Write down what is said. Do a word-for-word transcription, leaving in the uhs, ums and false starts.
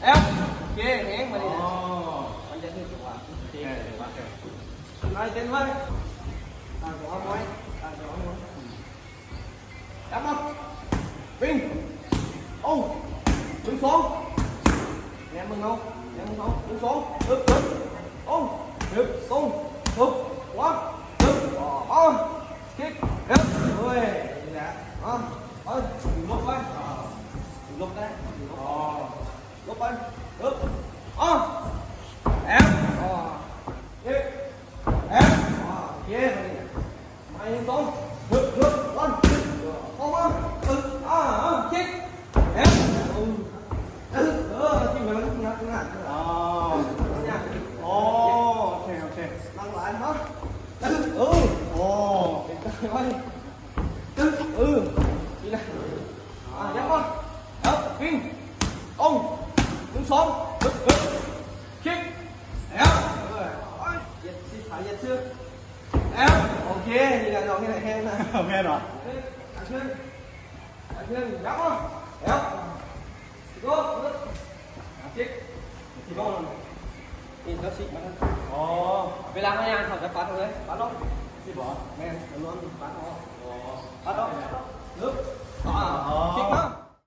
ép ok hẹn mà đi anhจะขึ้นจังหวะนายเต้นไว้ตาหัวมวยตาหัวมวยจับมาวิ่งโอ้วิ่งสองแหนมึงเอาแหนมึงเอาวิ่งสองฮึบฮึบโอ้ฮึบตรงฮึบขวาฮึบอ๋อคิกฮึบเฮ้ยนี่แหละอ๋อเฮ้ยลบไปลบได้อ๋อลบไปฮึบอ๋อแอมอ๋อคิกแอมอ๋อโอเคมาอีกสองฮึบฮึบวันเข้ามาฮึบอ่าคิกแอมเออเออที่มันนักนักนักอ๋อเนี่ยโอ้โอเคโอเคนั่งหลานเนาะเออเออโอ้เป็นไงวะเออเออนี่แหละอ่ะยัดมาเอ้าวิ่งตรงหนึ่งสองฮึบฮึบคิกแอมเออเหยียดสิขาเหยียดเชือกแอมโอเคนี่แหละน้องนี่แหละแห้งนะแห้งเหรอขาเชือกขาเชือกยัดมาแอมgo go chiếc thì go thì nó xịt mà ồ về làm anh học cái phát rồi phát đó thì bỏ men nó luôn phát đó phát đó nước à chiếc đó